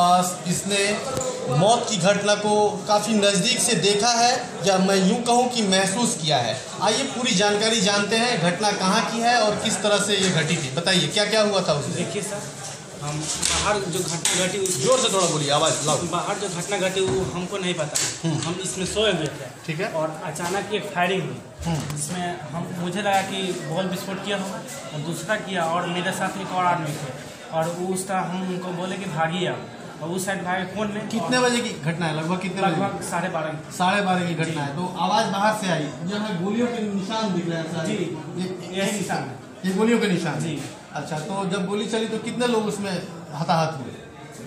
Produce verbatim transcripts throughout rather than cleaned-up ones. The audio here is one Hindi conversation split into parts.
इसने मौत की घटना को काफ़ी नज़दीक से देखा है या मैं यूं कहूं कि महसूस किया है। आइए पूरी जानकारी जानते हैं, घटना कहां की है और किस तरह से ये घटी थी। बताइए क्या क्या हुआ था उसमें। देखिए सर, हम बाहर जो घटना घटी उस जोर से थोड़ा बोलिए, आवाज़ लाओ। बाहर जो घटना घटी वो हमको नहीं पता, हम इसमें सोए हुए थे। ठीक है। और अचानक एक फायरिंग हुई जिसमें हम मुझे लगा कि बॉल विस्फोट किया होगा और दूसरा किया, और मेरे साथ एक और आदमी थे और उस तरह हम उनको बोले कि भागिए आप, और उस साइड भागे फोन में। कितने बजे की घटना है? लगभग कितने बजे? लगभग साढ़े बारह साढ़े बारह की घटना है। तो आवाज़ बाहर से आई, जो है गोलियों के निशान दिख रहे हैं। जी, ये यही निशान है, ये गोलियों के निशान जी। अच्छा, तो जब गोली चली तो कितने लोग उसमें हताहत हुए?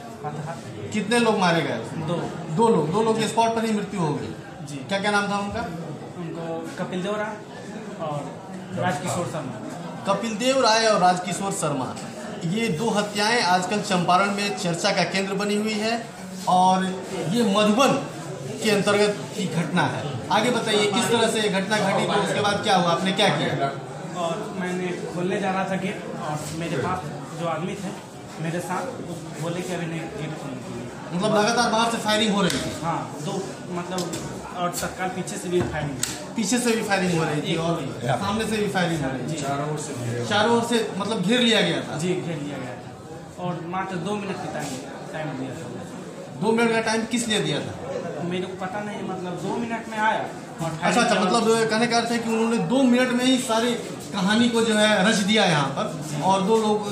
हताहत कितने लोग मारे गए? दो दो लोग दो लोग की स्पॉट पर ही मृत्यु हो गई। जी। क्या क्या नाम था उनका? उनको कपिल देव राय और राजकिशोर शर्मा। कपिल देव राय और राजकिशोर शर्मा, ये दो हत्याएं आजकल चंपारण में चर्चा का केंद्र बनी हुई है और ये मधुबन के अंतर्गत की घटना है। आगे बताइए किस तरह से ये घटना घटी, तो उसके बाद क्या हुआ, आपने क्या किया? और मैंने खोलने जा रहा था गेट और मेरे पास जो आदमी थे मेरे साथ, वो बोले कि अभी नहीं गेट खोलने के लिए। मतलब लगातार बाहर से फायरिंग हो रही थी? हाँ, दो मतलब, और सरकार पीछे से भी फायरिंग, पीछे से भी फायरिंग हो रही थी और सामने से भी फायरिंग हो रही थी। चारों ओर से चारों ओर से मतलब घेर लिया गया था? जी, घेर लिया गया था और मात्र दो मिनट की टाइम टाइम दिया था। दो मिनट का टाइम किस लिए दिया था? मेरे को पता नहीं, मतलब दो मिनट में आया और अच्छा अच्छा, मतलब कहने का अर्थ है कि उन्होंने दो मिनट में ही सारी कहानी को जो है रच दिया यहाँ पर और दो लोग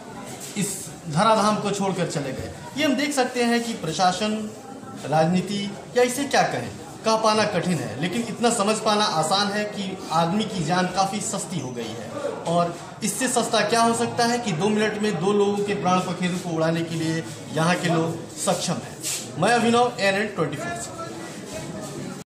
इस धराधाम को छोड़कर चले गए। ये हम देख सकते हैं कि प्रशासन, राजनीति या इसे क्या कहें, कह पाना कठिन है, लेकिन इतना समझ पाना आसान है कि आदमी की जान काफ़ी सस्ती हो गई है। और इससे सस्ता क्या हो सकता है कि दो मिनट में दो लोगों के प्राण पखेरु को उड़ाने के लिए यहाँ के लोग सक्षम हैं। मैं Abhinav, N N twenty four से।